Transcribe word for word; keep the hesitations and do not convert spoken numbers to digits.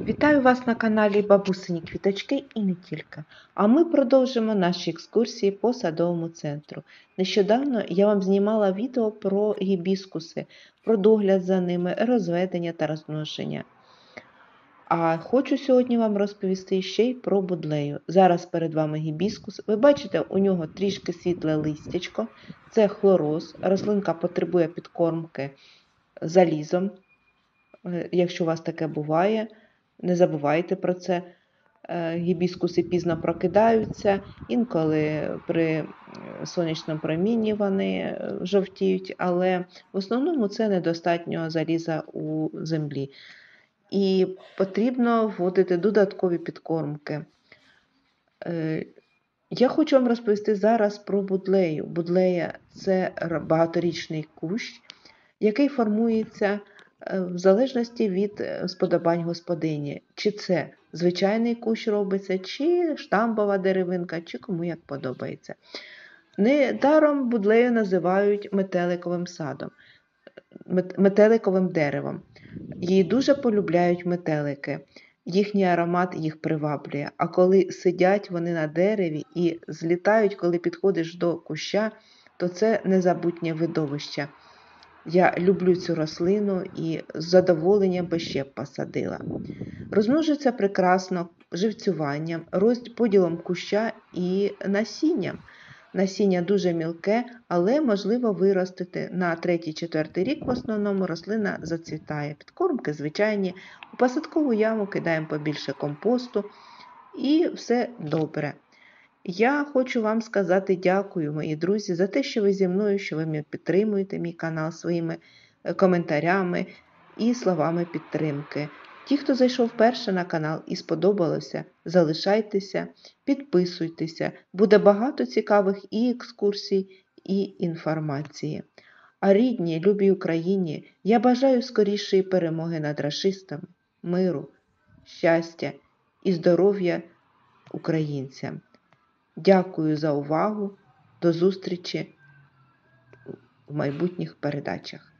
Вітаю вас на каналі Бабусині Квіточки і не тільки. А ми продовжимо наші екскурсії по садовому центру. Нещодавно я вам знімала відео про гібіскуси, про догляд за ними, розведення та розмноження. А хочу сьогодні вам розповісти ще й про будлею. Зараз перед вами гібіскус. Ви бачите, у нього трішки світле листячко. Це хлороз. Рослинка потребує підкормки залізом, якщо у вас таке буває. Не забувайте про це. Гібіскуси пізно прокидаються, інколи при сонячному промінні вони жовтіють, але в основному це недостатньо заліза у землі. І потрібно вводити додаткові підкормки. Я хочу вам розповісти зараз про будлею. Будлея – це багаторічний кущ, який формується в залежності від сподобань господині. Чи це звичайний кущ робиться, чи штамбова деревинка, чи кому як подобається. Недаром будлею називають метеликовим садом, метеликовим деревом. Її дуже полюбляють метелики. Їхній аромат їх приваблює. А коли сидять вони на дереві і злітають, коли підходиш до куща, то це незабутнє видовище. Я люблю цю рослину і з задоволенням би ще б посадила. Розмножується прекрасно живцюванням, поділом куща і насінням. Насіння дуже мілке, але можливо виростити на третій-четвертий рік. В основному рослина зацвітає. Підкормки звичайні, у посадкову яму кидаємо побільше компосту і все добре. Я хочу вам сказати дякую, мої друзі, за те, що ви зі мною, що ви мене підтримуєте, мій канал своїми коментарями і словами підтримки. Ті, хто зайшов вперше на канал і сподобалося, залишайтеся, підписуйтеся. Буде багато цікавих і екскурсій, і інформації. А рідній, любій Україні, я бажаю скорішої перемоги над рашистами, миру, щастя і здоров'я українцям. Дякую за увагу. До зустрічі в майбутніх передачах.